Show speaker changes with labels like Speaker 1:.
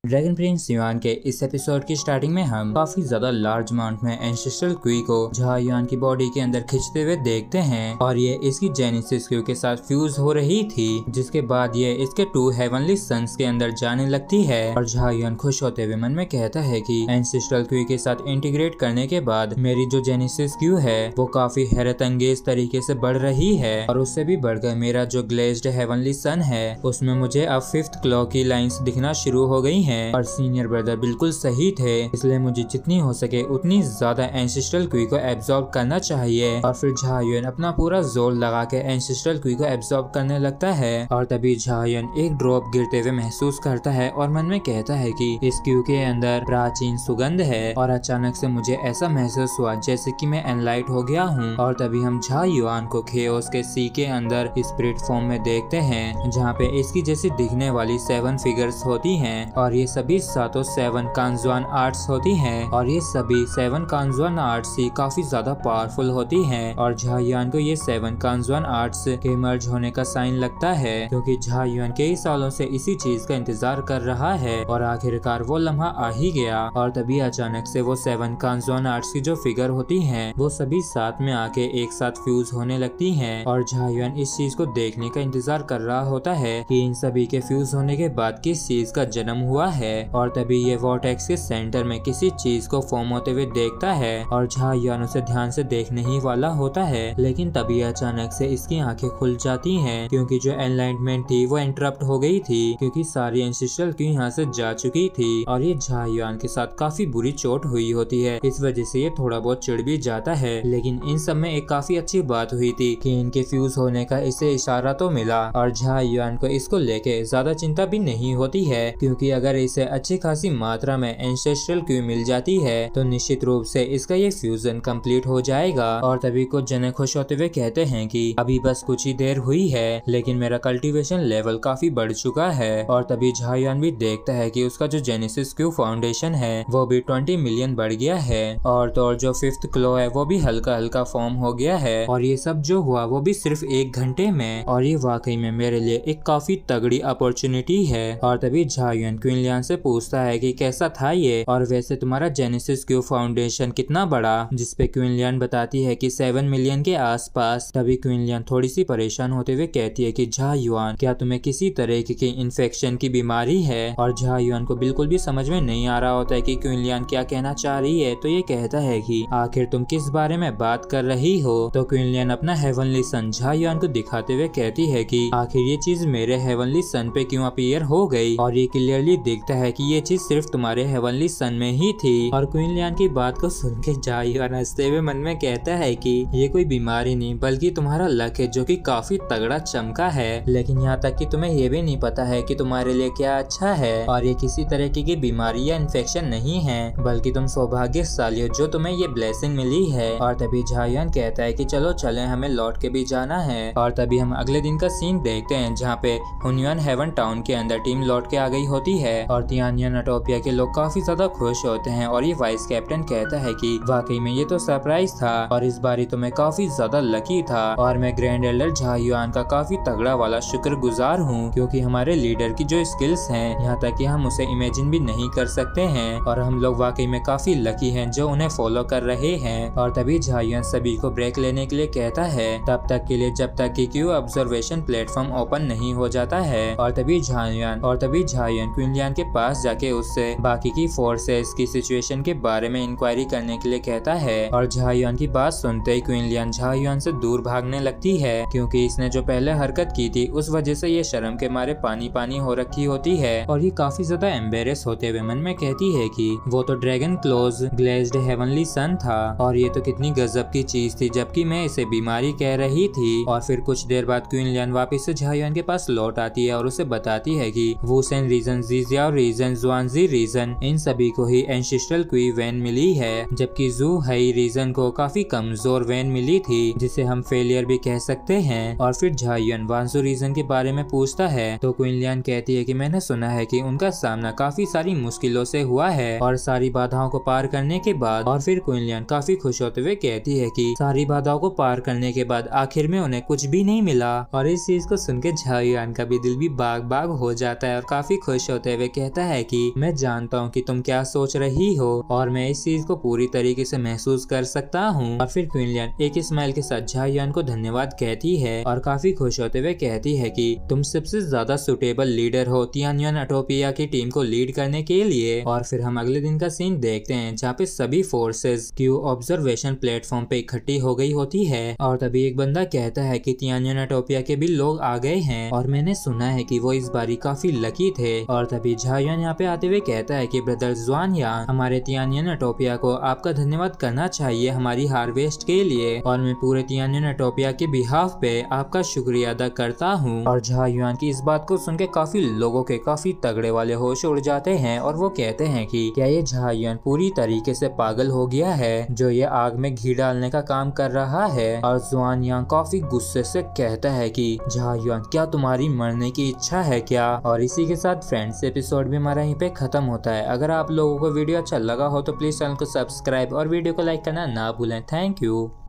Speaker 1: Dragon Prince yuan के इस episode की स्टार्टिंग में हम काफी ज्यादा लार्ज अमाउंट में एंसेस्ट्रल क्यू को जहा युआन की बॉडी के अंदर खींचते हुए देखते हैं और ये इसकी जेनेसिस क्यू के साथ फ्यूज हो रही थी, जिसके बाद ये इसके 2 हेवनली सन्स के अंदर जाने लगती है और जहा युआन खुश होते हुए मन में कहता है कि एंसेस्ट्रल क्यू के साथ इंटीग्रेट करने के बाद मेरी जो जेनेसिस क्यू है वो काफी हैरत अंगेज तरीके से बढ़ रही है और उससे भी बढ़कर मेरा जो ग्लेज्ड हेवनली सन है उसमें मुझे अब 5th क्लॉ की लाइंस दिखना शुरू हो गई है और सीनियर ब्रदर बिल्कुल सही थे, इसलिए मुझे जितनी हो सके उतनी ज्यादा एंसेस्ट्रल क्यू को एब्जॉर्ब करना चाहिए। और फिर जहा युआन अपना पूरा जोर लगा के एंसेस्ट्रल क्यू को एब्जॉर्ब करने लगता है और तभी जहा युआन एक ड्रॉप गिरते हुए महसूस करता है और मन में कहता है कि इस क्यू के अंदर प्राचीन सुगंध है और अचानक से मुझे ऐसा महसूस हुआ जैसे कि मैं एनलाइट हो गया हूँ। और तभी हम जहा युआन को खेओस के सी के अंदर स्पिरिट फॉर्म में देखते हैं, जहाँ पे इसकी जैसी दिखने वाली 7 फिगर्स होती हैं और ये सभी सातों 7 कांजुआन आर्ट्स होती हैं और ये सभी 7 कांजुआन आर्ट्स ही काफी ज्यादा पावरफुल होती हैं। और जहा युआन को ये 7 कांजुआन आर्ट्स के मर्ज होने का साइन लगता है, क्योंकि जहा युआन कई सालों से इसी चीज का इंतजार कर रहा है और आखिरकार वो लम्हा आ ही गया। और तभी अचानक से वो 7 कांजुआन आर्ट्स की जो फिगर होती हैं वो सभी साथ में आके एक साथ फ्यूज होने लगती हैं और जहा युआन इस चीज को देखने का इंतजार कर रहा होता है कि इन सभी के फ्यूज होने के बाद किस चीज का जन्म हुआ है। और तभी ये वॉर्टेक्स के सेंटर में किसी चीज को फॉर्म होते हुए देखता है और जहा युआन उसे ध्यान से देखने ही वाला होता है, लेकिन तभी अचानक से इसकी आंखें खुल जाती हैं, क्योंकि जो एनलाइटमेंट थी वो इंटरप्ट हो गई थी, क्योंकि सारी एंसेस्ट्रल क्यू यहाँ से जा चुकी थी और ये जहा युआन के साथ काफी बुरी चोट हुई होती है। इस वजह से ये थोड़ा बहुत चिढ़ भी जाता है, लेकिन इन सब में एक काफी अच्छी बात हुई थी कि इनके फ्यूज होने का इसे इशारा तो मिला और जहा युआन को इसको लेके ज्यादा चिंता भी नहीं होती है, क्योंकि अगर इसे अच्छी खासी मात्रा में एंसेस्ट्रल क्यू मिल जाती है तो निश्चित रूप से इसका ये फ्यूजन कंप्लीट हो जाएगा। और तभी कुछ जने खुश होते हुए कहते हैं कि अभी बस कुछ ही देर हुई है, लेकिन मेरा कल्टीवेशन लेवल काफी बढ़ चुका है। और तभी जहा युआन भी देखता है कि उसका जो जेनेसिस क्यू फाउंडेशन है वो भी 20 मिलियन बढ़ गया है और तो और जो 5th क्लॉ है वो भी हल्का हल्का फॉर्म हो गया है। और ये सब जो हुआ वो भी सिर्फ 1 घंटे में, और ये वाकई में मेरे लिए एक काफी तगड़ी अपॉर्चुनिटी है। और तभी जहा युआन क्वीन लियान से पूछता है कि कैसा था ये, और वैसे तुम्हारा जेनेसिस क्यू फाउंडेशन कितना बड़ा, जिसपे क्वीन लियान बताती है कि 7 मिलियन के आसपास। तभी क्वीन लियान थोड़ी सी परेशान होते हुए कहती है कि जहा युआन क्या तुम्हें किसी तरह की इन्फेक्शन की बीमारी है। और जहा युआन को बिल्कुल भी समझ में नहीं आ रहा होता है कि क्वीन लियान क्या कहना चाह रही है, तो ये कहता है कि आखिर तुम किस बारे में बात कर रही हो। तो क्वीन लियान अपना हेवनली सन जहा युआन को दिखाते हुए कहती है कि आखिर ये चीज मेरे हेवनली सन पे क्यों अपीयर हो गई, और ये क्लियरली दिखता है कि ये चीज सिर्फ तुम्हारे हेवनली सन में ही थी। और क्वीन लियान की बात को सुन के जहा युआन हंसते हुए मन में कहता है कि ये कोई बीमारी नहीं बल्कि तुम्हारा लक है जो कि काफी तगड़ा चमका है, लेकिन यहाँ तक कि तुम्हें ये भी नहीं पता है कि तुम्हारे लिए क्या अच्छा है। और ये किसी तरह की बीमारी या इन्फेक्शन नहीं है, बल्कि तुम सौभाग्यशाली हो जो तुम्हें ये ब्लेसिंग मिली है। और तभी जहा युआन कहता है कि चलो चले, हमें लौट के भी जाना है। और तभी हम अगले दिन का सीन देखते हैं जहाँ पे हुनयुआन हेवन टाउन के अंदर टीम लौट के आ गई होती है और तियानिया नटोपिया के लोग काफी ज्यादा खुश होते हैं। और ये वाइस कैप्टन कहता है कि वाकई में ये तो सरप्राइज था और इस बारी तो मैं काफी ज्यादा लकी था और मैं ग्रैंड एल्डर जहा युआन का काफी तगड़ा वाला शुक्रगुजार हूँ, क्योंकि हमारे लीडर की जो स्किल्स हैं यहाँ तक कि हम उसे इमेजिन भी नहीं कर सकते हैं और हम लोग वाकई में काफी लकी हैं जो उन्हें फॉलो कर रहे हैं। और तभी जहा युआन सभी को ब्रेक लेने के लिए कहता है, तब तक के लिए जब तक कि क्यू ऑब्जर्वेशन प्लेटफॉर्म ओपन नहीं हो जाता है। और तभी जहा युआन क्वीन लियान के पास जाके उससे बाकी की फोर्सेस की सिचुएशन के बारे में इंक्वायरी करने के लिए कहता है। और जहा युआन की बात सुनते ही क्वीन लियान जहा युआन से दूर भागने लगती है, क्योंकि इसने जो पहले हरकत की थी उस वजह से ये शर्म के मारे पानी पानी हो रखी होती है और ये काफी ज्यादा एम्बेरेस होते हुए मन में कहती है कि वो तो dragon close glazed heavenly son था और ये तो कितनी गजब की चीज थी, जबकि मैं इसे बीमारी कह रही थी। और फिर कुछ देर बाद क्वीन लियान वापिस से जहा युआन के पास लौट आती है और उसे बताती है कि वुसेन रीजन, जीजियाओ रीजन, जुआनजी रीजन, इन सभी को ही एंसेस्ट्रल क्यू वैन मिली है, जबकि जू हई रीजन को काफी कमजोर वैन मिली थी जिसे हम फेलियर भी कह सकते हैं। और फिर जहा युआन वांसू रीजन के बारे में पूछता है तो क्वीन लियान कहती है कि मैंने सुना है कि उनका सामना काफी सारी मुश्किलों से हुआ है और सारी बाधाओं को पार करने के बाद। और फिर क्वीन लियान काफी खुश होते हुए कहती है कि सारी बाधाओं को पार करने के बाद आखिर में उन्हें कुछ भी नहीं मिला। और इस चीज को सुन के जहा युआन का भी दिल भी बाग बाग हो जाता है और काफी खुश होते हुए कहता है कि मैं जानता हूँ कि तुम क्या सोच रही हो और मैं इस चीज को पूरी तरीके से महसूस कर सकता हूँ। और फिर क्विनलियन एक स्माइल के साथ झायान को धन्यवाद कहती है और काफी खुश होते हुए कहती है कि तुम सबसे ज्यादा सुटेबल लीडर हो तियानयन एटोपिया की टीम को लीड करने के लिए। और फिर हम अगले दिन का सीन देखते हैं जहाँ पे सभी फोर्सेस क्यू ऑब्जर्वेशन प्लेटफॉर्म पे इकट्ठी हो गई होती है और तभी एक बंदा कहता है कि तियानयन एटोपिया के भी लोग आ गए हैं और मैंने सुना है कि वो इस बारी काफी लकी थे। और तभी झायान यहाँ पे आते हुए कहता है कि ब्रदर जुआनयान, हमारे तियानयन एटोपिया को आपका धन्यवाद करना चाहिए हमारी हार्वेस्ट के लिए और मैं पूरे तियानयन एटोपिया के बिहाफ पे आपका शुक्रिया अदा करता हूँ। और झायान की इस बात को सुन के काफी लोगों के काफी तगड़े वाले होश उड़ जाते हैं और वो कहते हैं कि क्या ये झायान पूरी तरीके से पागल हो गया है जो ये आग में घी डालने का काम कर रहा है। और जुआनयान काफी गुस्से से कहता है कि झायान क्या तुम्हारी मरने की इच्छा है क्या। और इसी के साथ फ्रेंड्स एपिसोड भी हमारा यहीं पे खत्म होता है। अगर आप लोगों को वीडियो अच्छा लगा हो तो प्लीज चैनल को सब्सक्राइब और वीडियो को लाइक करना ना भूलें। Thank you.